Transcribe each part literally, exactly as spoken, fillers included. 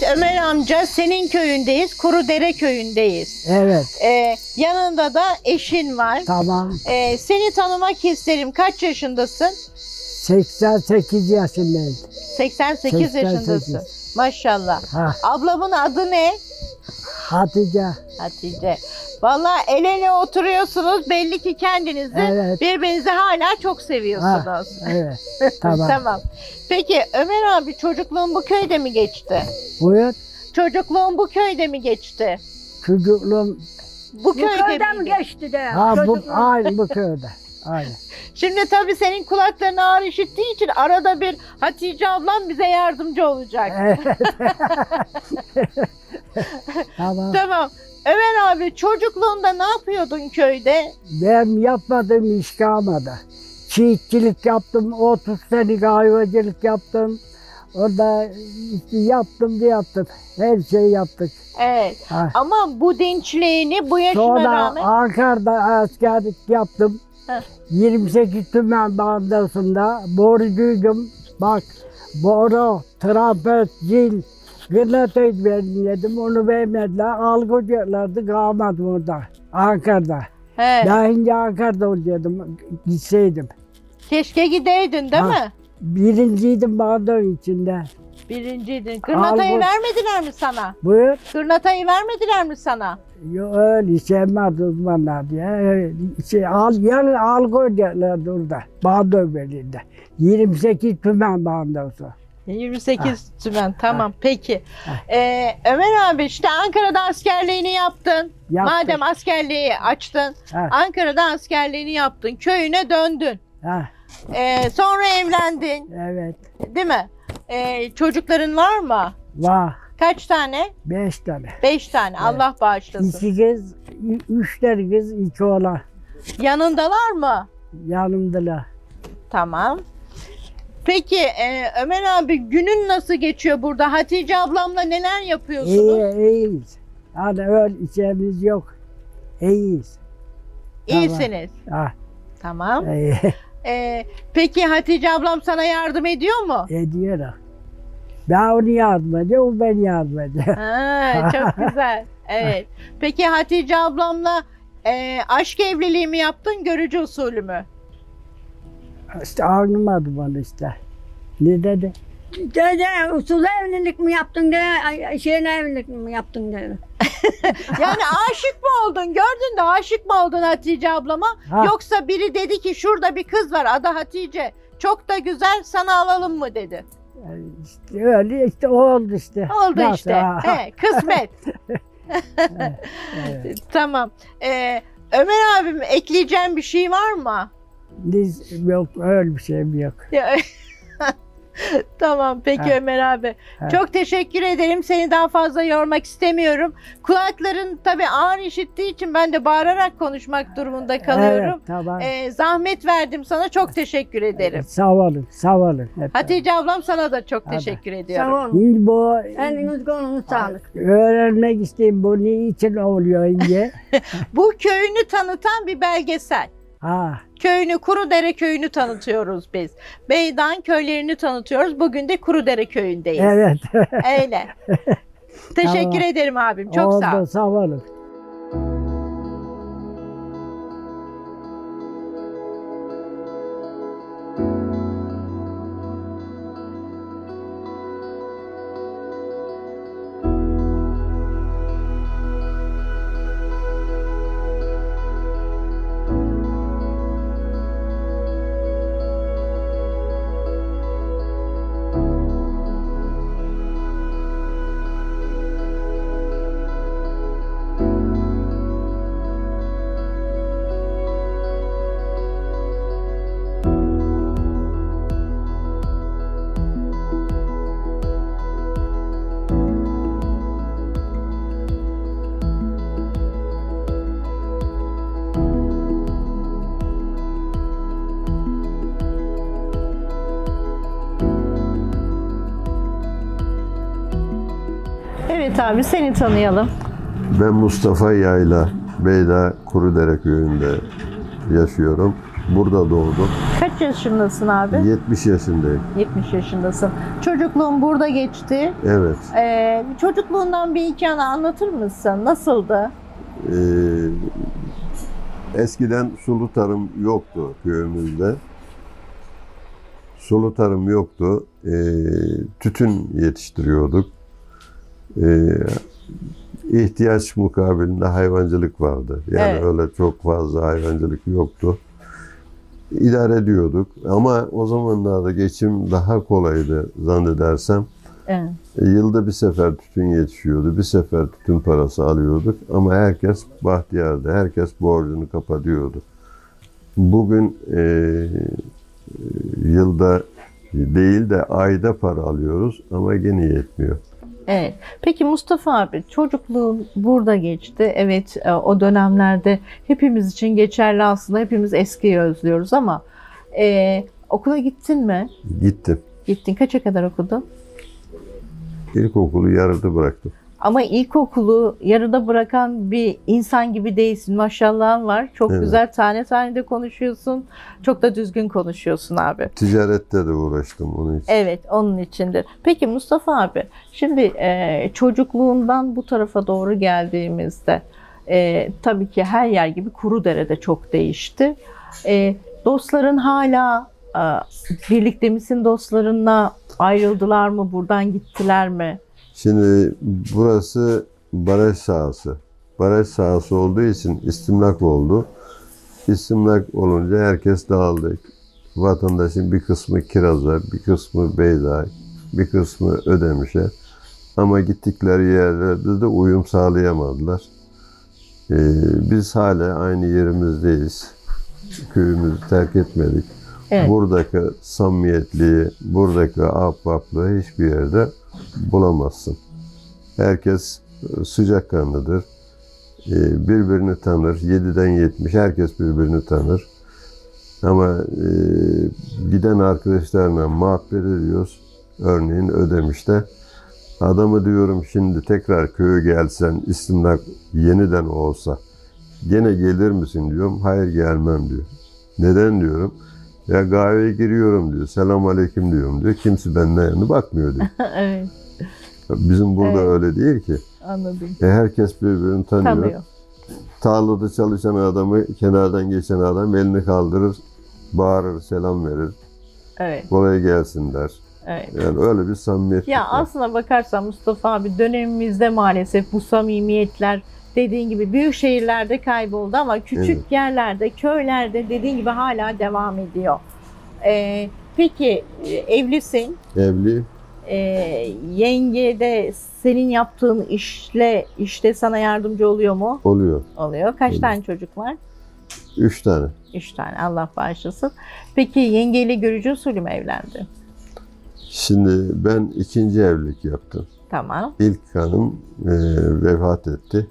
Ömer amca senin köyündeyiz, Kurudere köyündeyiz. Evet. Ee, yanında da eşin var. Tamam. Ee, seni tanımak isterim. Kaç yaşındasın? seksen sekiz yaşındayım. seksen sekiz seksen sekiz. yaşındasın. Maşallah. Ha. Ablamın adı ne? Hatice. Hatice. Vallahi el ele oturuyorsunuz. Belli ki kendinizi Evet. birbirinizi hala çok Ha. seviyorsunuz. Evet. Tamam. Tamam. Peki Ömer abi, çocukluğun bu köyde mi geçti? Buyur. Çocukluğun bu köyde mi geçti? Çocukluğum. Bu Bu köyde köyden miydi? geçti de. Ha bu Çocuk- aynı bu köyde. Aynı. Şimdi tabii senin kulakların ağır işittiği için arada bir Hatice ablam bize yardımcı olacak. Evet. Tamam. Tamam. Ömer abi, çocukluğunda ne yapıyordun köyde? Ben yapmadığım iş kalmadı. Çiftçilik yaptım, otuz sene hayvancılık yaptım. Orada işte yaptım diye yaptım. Her şeyi yaptık. Evet. Ha. Ama bu dinçliğini bu yaşına Sonra rağmen... Ankara'da askerlik yaptım. Heh. yirmi sekiz Tümen Bandası'nda borucuydum. Bak, boru, trompet, zil, gırnatayı vermedim. Onu vermediler. Algıcılardı, kalmadım orada. Ankara'da. He. Ben şimdi Ankara'da oluyordum. Gitseydim. Keşke gideydin değil Ha. mi? Birinciydim bandonun içinde. Birinciydin. Kırnatayı Algı- vermediler mi sana? Buyur. Kırnatayı vermediler mi sana? Yo, öyle sevmez uzmanlar diye. Öyle Şey, al, yani algıcılardı orada. Bandon belinde. yirmi sekiz Tümen Bandosu. yirmi sekiz tümen. Tamam. Peki. Ee, Ömer abi, işte Ankara'da askerliğini yaptın. Yaptık. Madem askerliği açtın, Ha. Ankara'da askerliğini yaptın. Köyüne döndün. Ha, Ee, sonra evlendin. evet. Değil mi? Ee, çocukların var mı? Var. Kaç tane? Beş tane. Beş tane. Allah bağışlasın. İki kız, ü- üç tane kız, iki oğlan. Yanındalar mı? Yanımdalar. Tamam. Peki e, Ömer abi, günün nasıl geçiyor burada? Hatice ablamla neler yapıyorsunuz? İyi, iyiyiz. Hani öyle işimiz yok. İyiyiz. İyisiniz. Ha, Tamam. iyi. E, peki Hatice ablam sana yardım ediyor mu? Ediyorum. Ben onu yardım ediyorum, o beni yardım ediyor. Ha, çok güzel. Evet. Peki Hatice ablamla e, aşk evliliği mi yaptın, görücü usulü mü? İşte anlamadım onu işte. Ne dedi? Dede usul evlilik mi yaptın de, ay- şeyle evlilik mi yaptın de. Yani aşık mı oldun? Gördün de aşık mı oldun Hatice ablama? Ha. Yoksa biri dedi ki şurada bir kız var, adı Hatice. Çok da güzel, sana alalım mı dedi. Yani İşte öyle işte oldu işte. Oldu Nasıl? işte. Ha, He, kısmet. evet. Tamam. Ee, Ömer abim, ekleyeceğim bir şey var mı? Biz yok, öyle bir şeyim yok. Ya- Tamam peki Ha. Ömer abi. Ha. Çok teşekkür ederim. Seni daha fazla yormak istemiyorum. Kulakların tabii ağır işittiği için ben de bağırarak konuşmak durumunda kalıyorum. Evet, tamam. Ee, zahmet verdim sana. Çok teşekkür ederim. Sağ olun, sağ olun. Hep. Hatice ablam, sana da çok Hadi. teşekkür Sağ ediyorum. olun. Şimdi bu Eliniz kolunuz sağlık. öğrenmek isteyeyim bu ne için oluyor diye. Bu köyünü tanıtan bir belgesel. Ha, Köyünü, Kurudere köyünü tanıtıyoruz biz. Beydan köylerini tanıtıyoruz. Bugün de Kurudere köyündeyiz. evet. Öyle. Teşekkür Tamam. ederim abim. Çok Oldu, sağ ol. sağ olun. Evet abi, seni tanıyalım. Ben Mustafa Yayla, Beyda Kurudere köyünde yaşıyorum. Burada doğdum. Kaç yaşındasın abi? yetmiş yaşındayım. yetmiş yaşındasın. Çocukluğun burada geçti. Evet. Ee, çocukluğundan bir iki anı anlatır mısın? Nasıldı? Ee, eskiden sulu tarım yoktu köyümüzde. Sulu tarım yoktu. Ee, tütün yetiştiriyorduk. Ee, ihtiyaç mukabilinde hayvancılık vardı. Yani Evet. öyle çok fazla hayvancılık yoktu. İdare ediyorduk. Ama o zamanlarda geçim daha kolaydı zannedersem. Evet. E, Yılda bir sefer tütün yetişiyordu. Bir sefer tütün parası alıyorduk. Ama herkes bahtiyardı. Herkes borcunu kapatıyordu. Bugün e, yılda değil de ayda para alıyoruz ama gene yetmiyor. Evet. Peki Mustafa abi, çocukluğun burada geçti. Evet, e, o dönemlerde hepimiz için geçerli aslında. Hepimiz eskiyi özlüyoruz ama e, okula gittin mi? Gittim. Gittin. Kaça kadar okudun? İlkokulu yarıda bıraktım. Ama ilkokulu yarıda bırakan bir insan gibi değilsin. Maşallahın var. Çok Evet. güzel tane tane de konuşuyorsun. Çok da düzgün konuşuyorsun abi. Ticarette de uğraştım onun için. Evet, onun içindir. Peki Mustafa abi, şimdi e, çocukluğundan bu tarafa doğru geldiğimizde e, tabii ki her yer gibi Kurudere'de çok değişti. E, dostların hala e, birlikte misin dostlarınla, ayrıldılar mı, buradan gittiler mi? Şimdi burası baraj sahası. Baraj sahası olduğu için istimlak oldu. İstimlak olunca herkes dağıldı. Vatandaşın bir kısmı Kiraz'a, bir kısmı Beyza, bir kısmı Ödemiş'e. Ama gittikleri yerlerde de uyum sağlayamadılar. Ee, biz hala aynı yerimizdeyiz. Köyümüzü terk etmedik. Evet. Buradaki samimiyetliği, buradaki ahbaplığı hiçbir yerde bulamazsın. Herkes sıcakkanlıdır. Ee, birbirini tanır. yediden yetmiş herkes birbirini tanır. Ama e, giden arkadaşlarla muhabbet ediyoruz. Örneğin Ödemiş'te. Adamı diyorum şimdi tekrar köye gelsen, istimlak yeniden olsa gene gelir misin diyorum. Hayır gelmem diyor. Neden diyorum. Ya kahveye giriyorum diyor. Selam aleyküm diyorum diyor. Kimse benden yanına bakmıyor diyor. Evet, Bizim burada Evet. öyle değil ki. anladım. E herkes birbirini tanıyor. Tanıyor. Tarlada çalışan adamı, kenardan geçen adam elini kaldırır, bağırır, selam verir. Evet, Kolay gelsin der. evet. Yani öyle bir samimiyet. Ya var. aslına bakarsan Mustafa abi, dönemimizde maalesef bu samimiyetler dediğin gibi büyük şehirlerde kayboldu ama küçük Evet. yerlerde, köylerde dediğin gibi hala devam ediyor. Ee, peki e, evlisin. Evli, Ee, yenge de senin yaptığın işle işte sana yardımcı oluyor mu? oluyor. Oluyor. Kaç Oluyor. tane çocuk var? Üç tane. Üç tane. Allah bağışlasın. Peki yengeyle görücü usulü mü evlendi? Şimdi ben ikinci evlilik yaptım. Tamam. İlk hanım e, vefat etti.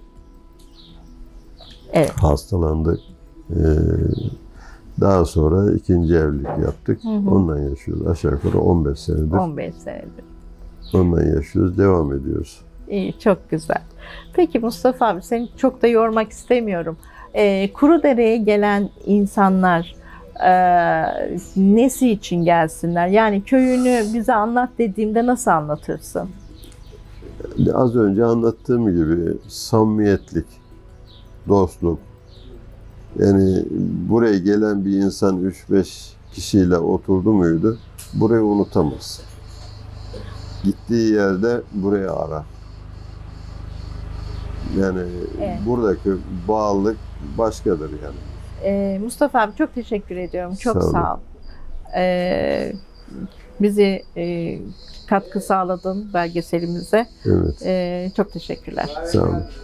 Evet. Hastalandı. E, daha sonra ikinci evlilik yaptık. Hı hı. Ondan yaşıyoruz. Aşağı yukarı on beş senedir. on beş senedir. Ondan yaşıyoruz. Devam ediyoruz. İyi, çok güzel. Peki Mustafa abi, seni çok da yormak istemiyorum. Ee, Kurudere'ye gelen insanlar e, nesi için gelsinler? Yani köyünü bize anlat dediğimde nasıl anlatırsın? Az önce anlattığım gibi samimiyetlik, dostluk. Yani buraya gelen bir insan üç beş kişiyle oturdu muydu, burayı unutamaz. Gittiği yerde burayı arar. Yani Evet. buradaki bağlılık başkadır yani. Ee, Mustafa abi, çok teşekkür ediyorum. Çok Sağ sağ, olun. ol. Ee, bizi e, katkı sağladın belgeselimize. Evet, Ee, çok teşekkürler. sağ olun.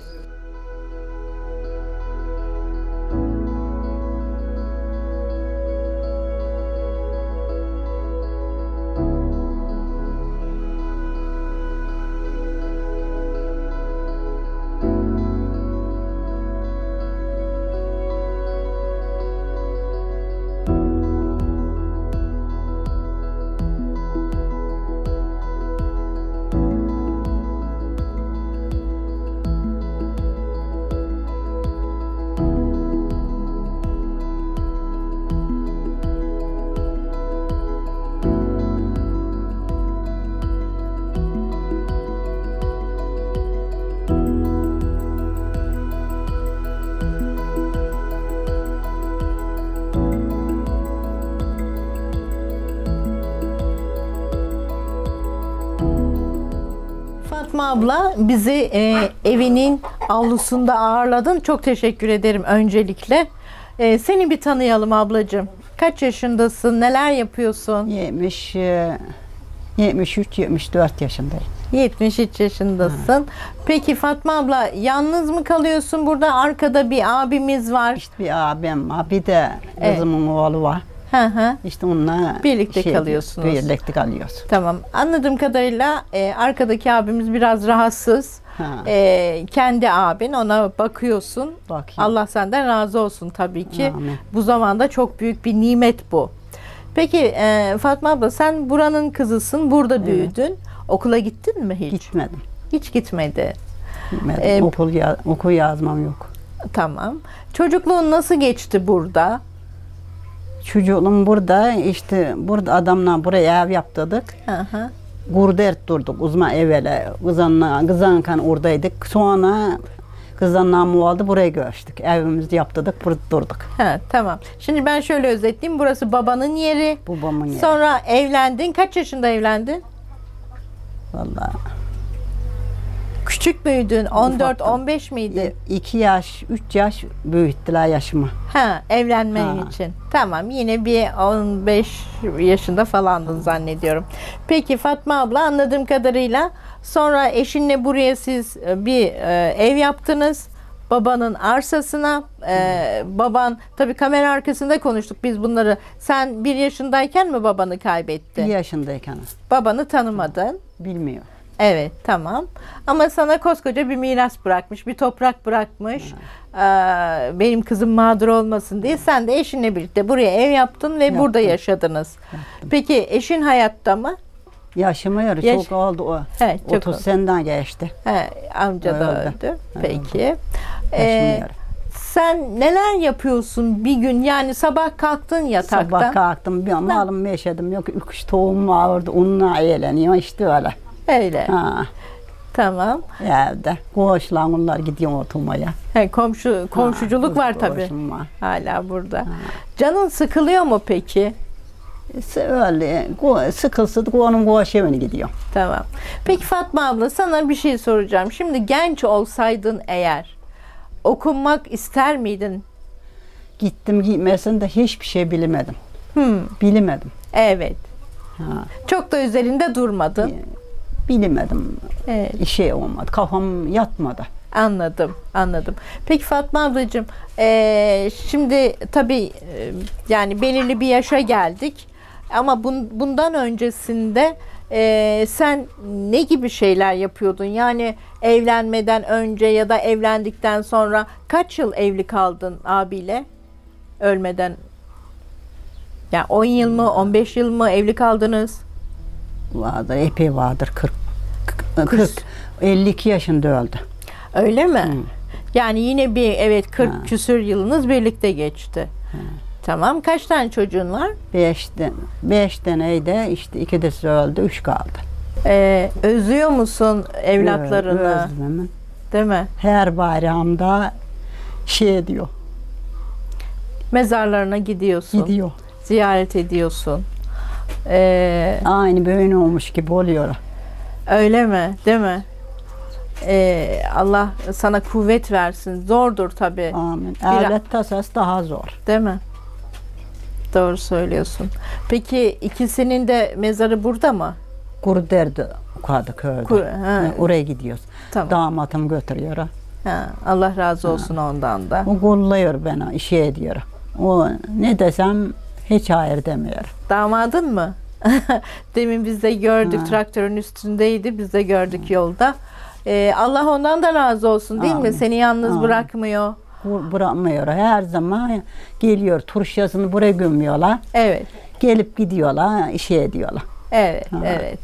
abla bizi e, evinin avlusunda ağırladın. Çok teşekkür ederim öncelikle. E, seni bir tanıyalım ablacığım. Kaç yaşındasın? Neler yapıyorsun? yetmiş, e, yetmiş üç yetmiş dört yaşındayım. yetmiş üç yaşındasın. Peki Fatma abla yalnız mı kalıyorsun? Burada arkada bir abimiz var. İşte bir abim var, bir de Evet. kızımın oğlu var. Hı hı. İşte onunla Birlikte kalıyorsunuz. Birlikte kalıyoruz. Tamam. Anladığım kadarıyla e, arkadaki abimiz biraz rahatsız. Ha. E, kendi abin, ona bakıyorsun. Bakayım. Allah senden razı olsun tabii ki. Amin. Bu zamanda çok büyük bir nimet bu. Peki e, Fatma abla sen buranın kızısın. Burada büyüdün. Okula gittin mi hiç? Gitmedim. Hiç gitmedi. Gitmedim. Ee, okul, ya, okul yazmam yok. Tamam. Çocukluğun nasıl geçti burada? Çocuğum burada, işte burada adamla buraya ev yaptırdık. Hı hı. Gurdert durduk uzman evvela. Kızanla, kızanken oradaydık. Sonra kızanla mı oldu, buraya göçtük. Evimizi yaptırdık, burada durduk. Ha, tamam. Şimdi ben şöyle özetleyeyim. Burası babanın yeri. Babamın yeri. Sonra evlendin. Kaç yaşında evlendin? Vallahi. Küçük müydün? on dört Ufaktım. on beş miydin? iki yaş, üç yaş büyüttüler yaşımı. Ha, evlenmen Ha. için. Tamam, yine bir on beş yaşında falandın zannediyorum. Peki Fatma abla, anladığım kadarıyla sonra eşinle buraya siz e, bir e, ev yaptınız. Babanın arsasına. E, baban, tabii kamera arkasında konuştuk biz bunları. Sen bir yaşındayken mi babanı Bir kaybettin? yaşındayken Babanı tanımadın. bilmiyor. Evet, tamam. Ama sana koskoca bir miras bırakmış, bir toprak bırakmış. Ee, benim kızım mağdur olmasın diye sen de eşinle birlikte buraya ev yaptın ve burada yaşadınız. Peki eşin hayatta mı? Yaşıma yarı Yaş- çok oldu o. He, çok otuz oldu. seneden geçti. He, amca da Öldü. öldü. Peki. Yaşıma Ee, yarı. sen neler yapıyorsun bir gün? Yani sabah kalktın yataktan. Sabah kalktım, bir malım yaşadım. Yok üç tohum vardı, onunla eğleniyor işte öyle. Öyle. Ha, Tamam. evde. Koğuşlar onlar gidiyor oturmaya. He, komşu komşuculuk Ha, var tabii. koğuşum var. Hala burada. Canın sıkılıyor mu peki? Öyle ko- sıkılsın onun koğuş evine gidiyor. Tamam. Peki Fatma abla, sana bir şey soracağım. Şimdi genç olsaydın eğer okunmak ister miydin? Gittim gitmesin de hiçbir şey bilemedim. Hmm, Bilemedim. evet. Ha, Çok da üzerinde durmadın. bilemedim. Evet, Şey olmadı. Kafam yatmadı. anladım, anladım. Peki Fatma ablacığım, eee, şimdi tabii eee, yani belirli bir yaşa geldik. Ama bun- bundan öncesinde eee, sen ne gibi şeyler yapıyordun? Yani evlenmeden önce ya da evlendikten sonra kaç yıl evli kaldın abiyle? Ölmeden. Yani on yıl mı, on beş yıl mı evli kaldınız? Vardır, epey vardır. kırk, kırk, elli iki yaşında öldü. Öyle mi? Yani yine bir, evet, kırk Ha. küsür yılınız birlikte geçti. Tamam. Kaç tane çocuğun var? Beşten, beş taneydi, işte ikisi öldü, üç kaldı. Ee, özlüyor musun evlatlarını? Özlemim. Değil mi? Her bayramda şey diyor, Mezarlarına gidiyorsun. gidiyor. Ziyaret ediyorsun. Ee, Aynı böyle olmuş gibi oluyor. öyle mi? Değil mi? Ee, Allah sana kuvvet versin. Zordur tabii. Amin. Bir- Evlet tasası daha zor. Değil mi? Doğru söylüyorsun. Peki ikisinin de mezarı burada mı? Kuru derdi ukadı köyde. Kur- ha. Ha, oraya gidiyoruz. Tamam. Damatım götürüyor. Ha, Allah razı olsun ondan da. O kolluyor beni, işe ediyor. O ne desem hiç hayır demiyor. Damadın mı? Demin biz de gördük, Ha. traktörün üstündeydi. Biz de gördük yolda. Ee, Allah ondan da razı olsun, değil mi? Amin. Seni yalnız Amin. bırakmıyor. Bu- Bırakmıyor. Her zaman geliyor. Turşyasını buraya gömüyorlar. Evet, Gelip gidiyorlar, işe ediyorlar. evet, Ha. evet.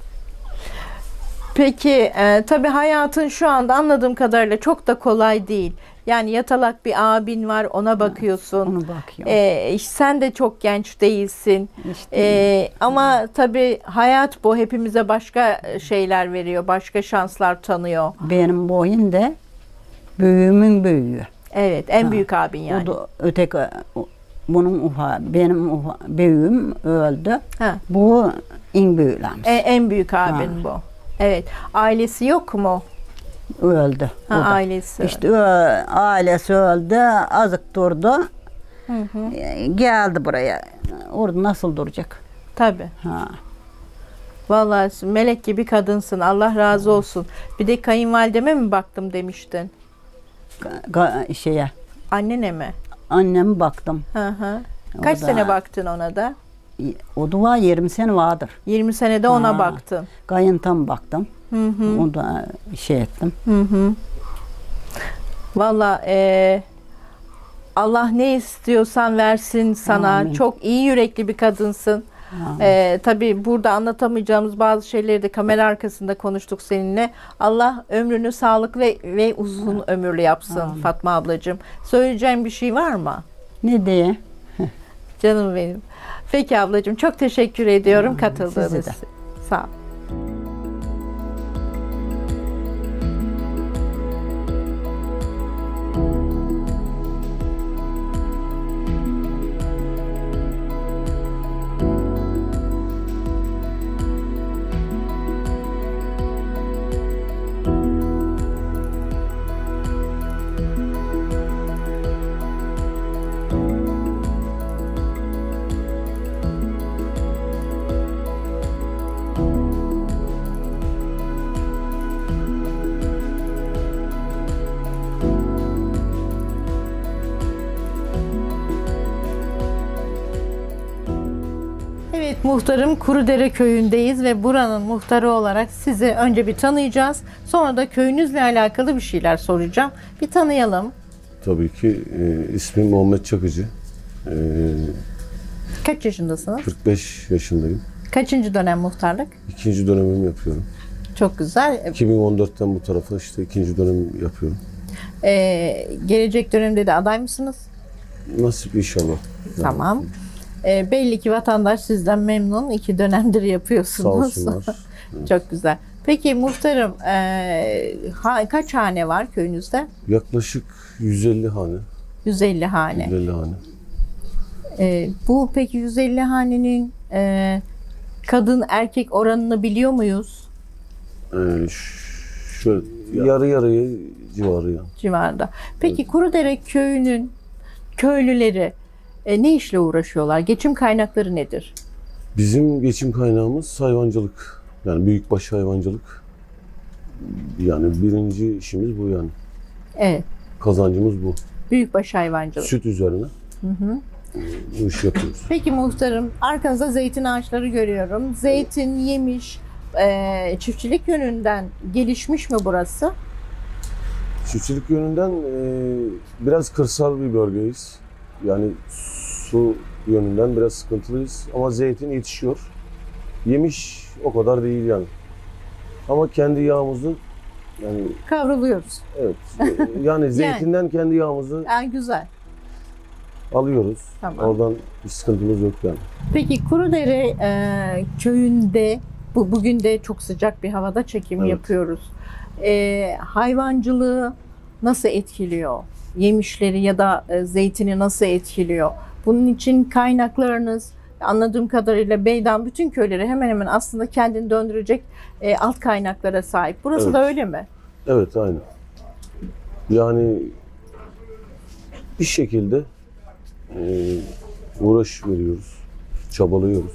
Peki, e, tabii hayatın şu anda anladığım kadarıyla çok da kolay değil. Yani yatalak bir abin var, ona bakıyorsun. Onu bakıyor. Ee, sen de çok genç değilsin. İşte Ee, ama tabii hayat bu, hepimize başka şeyler veriyor, başka şanslar tanıyor. benim boyum da büyüğümün büyüğü. Evet, en Ha. büyük abin yani. O da öteki o- bunun ufa, benim ufa, büyüğüm öldü. Ha. Bu en büyüklerimiz. E, en büyük abin bu. Evet. Ailesi yok mu? Öldü. Ha, o da. ailesi. İşte ö- ailesi öldü, azık durdu. Hı hı. E, Geldi buraya. Orada nasıl duracak? Tabii. Ha. Vallahi melek gibi kadınsın. Allah razı olsun. Bir de kayınvalideme mi baktım demiştin? Ga- ga- şeye, Annene mi? anneme baktım. Hı hı. Kaç O da- sene baktın ona da? O da var yirmi sene vardır. yirmi senede ona Ha. baktın. Kayıntam baktım. Hı hı. O da şey ettim. Hı hı. Valla e, Allah ne istiyorsan versin sana. Amin. Çok iyi yürekli bir kadınsın. Amin. E, tabii burada anlatamayacağımız bazı şeyleri de kamera arkasında konuştuk seninle. Allah ömrünü sağlıklı ve, ve uzun ömürlü yapsın Amin. Fatma ablacığım. Söyleyeceğim bir şey var mı? Ne diye? Canım benim. Peki ablacığım çok teşekkür ediyorum Amin. katıldığınız Size de. için. Sağ ol. Evet muhtarım Kurudere köyündeyiz ve buranın muhtarı olarak sizi önce bir tanıyacağız. Sonra da köyünüzle alakalı bir şeyler soracağım. Bir tanıyalım. Tabii ki e, ismim Muhammed Çakıcı. E, Kaç yaşındasınız? kırk beş yaşındayım. Kaçıncı dönem muhtarlık? İkinci dönemimi yapıyorum. Çok güzel. iki bin on dörtten bu tarafa işte ikinci dönem yapıyorum. Ee, gelecek dönemde de aday mısınız? Nasip inşallah. Tamam. Ee, belli ki vatandaş sizden memnun. İki dönemdir Sağ yapıyorsunuz. olsunlar. Çok güzel. Peki muhtarım ee, ha- kaç hane var köyünüzde? Yaklaşık yüz elli hane. yüz elli hane. yüz elli hane. Ee, bu peki yüz elli hanenin ee, kadın erkek oranını biliyor muyuz E, ş- şöyle yarı yarıya civarı yani. civarında? Peki Kurudere köyünün köylüleri e, ne işle uğraşıyorlar? Geçim kaynakları nedir? Bizim geçim kaynağımız hayvancılık. Yani büyükbaş hayvancılık. Yani birinci işimiz bu yani. Evet. Kazancımız bu. Büyükbaş hayvancılık. Süt üzerine Hı hı. bu işi yapıyoruz. Peki muhtarım, arkanızda zeytin ağaçları görüyorum. Zeytin, yemiş, e, çiftçilik yönünden gelişmiş mi burası? Çiftçilik yönünden e, biraz kırsal bir bölgeyiz. Yani su yönünden biraz sıkıntılıyız ama zeytin yetişiyor. Yemiş o kadar değil yani. Ama kendi yağımızı yani Kavruluyoruz. evet e, yani zeytinden kendi yağımızı Yani güzel. alıyoruz. Tamam. Oradan bir sıkıntımız yok yani. Peki Kurudere e, köyünde, bu bugün de çok sıcak bir havada çekim Evet. yapıyoruz. E, hayvancılığı nasıl etkiliyor? Yemişleri ya da e, zeytini nasıl etkiliyor? Bunun için kaynaklarınız, anladığım kadarıyla Beydan bütün köyleri hemen hemen aslında kendini döndürecek e, alt kaynaklara sahip. Burası Evet. da öyle mi? Evet aynı. Yani bir şekilde e, uğraş veriyoruz, çabalıyoruz.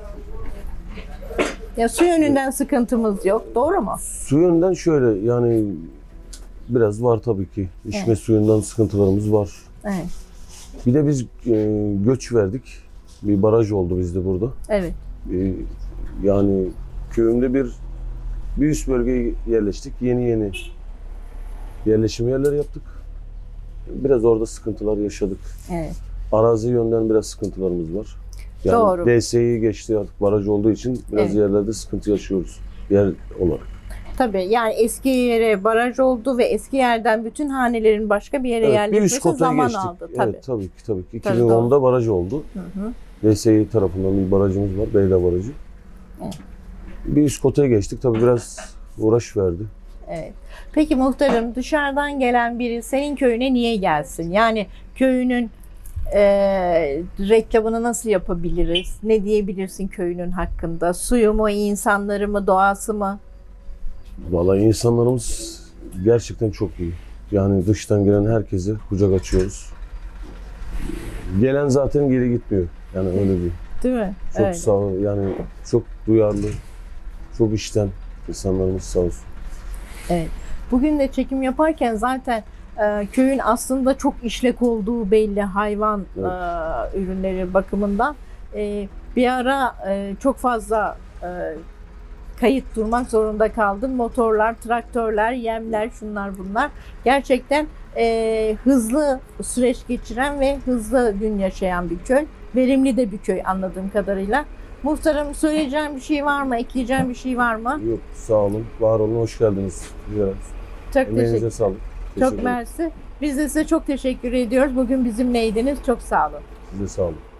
Ya su yönünden sıkıntımız yok, doğru mu? Su yönünden şöyle yani biraz var tabii ki. İçme Evet. suyundan sıkıntılarımız var. Evet. Bir de biz e, göç verdik. Bir baraj oldu bizde burada. Evet. E, yani köyümde bir bir üst bölgeye yerleştik. Yeni yeni yerleşim yerleri yaptık. Biraz orada sıkıntılar yaşadık. Evet. Arazi yönden biraz sıkıntılarımız var. Yani Doğru. D S E'yi geçti artık baraj olduğu için biraz Evet. yerlerde sıkıntı yaşıyoruz. Yer olarak. Tabii yani eski yere baraj oldu ve eski yerden bütün hanelerin başka bir yere Evet, bir üst yerleşmesi kotaya zaman geçtik. aldı. Tabii. Evet tabii ki tabii ki. Tabii, iki bin onda baraj oldu. Hı hı. D S E tarafından bir barajımız var. Beyda Barajı. Evet. Bir üst kotaya geçtik. Tabii biraz uğraş verdi. Evet. Peki muhtarım, dışarıdan gelen biri senin köyüne niye gelsin? Yani köyünün e, reklamını nasıl yapabiliriz? Ne diyebilirsin köyünün hakkında? Suyu mu, insanları mı, doğası mı? Vallahi insanlarımız gerçekten çok iyi. Yani dıştan gelen herkese kucak açıyoruz. Gelen zaten geri gitmiyor. Yani öyle bir. Değil mi? Çok Öyle. sağ ol. Yani çok duyarlı, çok içten insanlarımız sağ olsun. Evet. Bugün de çekim yaparken zaten e, köyün aslında çok işlek olduğu belli hayvan Evet. e, ürünleri bakımından. E, bir ara e, çok fazla e, kayıt durmak zorunda kaldım. Motorlar, traktörler, yemler, şunlar bunlar. Gerçekten e, hızlı süreç geçiren ve hızlı gün yaşayan bir köy. Verimli de bir köy anladığım kadarıyla. Muhtarım, söyleyeceğim bir şey var mı? Ekleyeceğim bir şey var mı? Yok, sağ olun, var olun, hoş geldiniz. Güzel. Çok Emeğinize teşekkür, sağlık. çok Teşekkür ederim. mersi. Biz de size çok teşekkür ediyoruz. Bugün bizimleydiniz. Çok sağ olun. Size sağ olun.